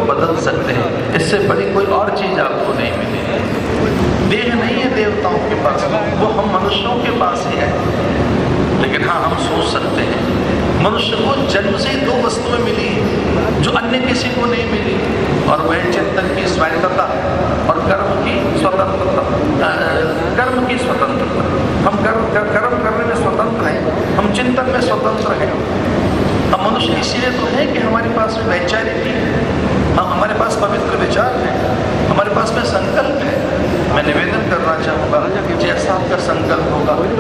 बदल सकते हैं। इससे बड़ी कोई और चीज आपको नहीं मिलेगी। देह नहीं है देवताओं के पास, वो हम मनुष्यों के पास ही है। लेकिन हाँ, हम सोच सकते हैं। मनुष्य को जन्म से 2 वस्तुएं मिली जो अन्य किसी को नहीं मिली, और वह चिंतन की स्वायत्तता और कर्म की स्वतंत्रता। कर्म की स्वतंत्रता, हम कर्म करने में स्वतंत्र हैं, हम चिंतन में स्वतंत्र हैं। हम मनुष्य इसीलिए तो है कि हमारे पास में वैचारिक है, हमारे पास पवित्र विचार है, हमारे पास में संकल्प है। मैं निवेदन करना चाहूँगा, जैसा आपका संकल्प होगा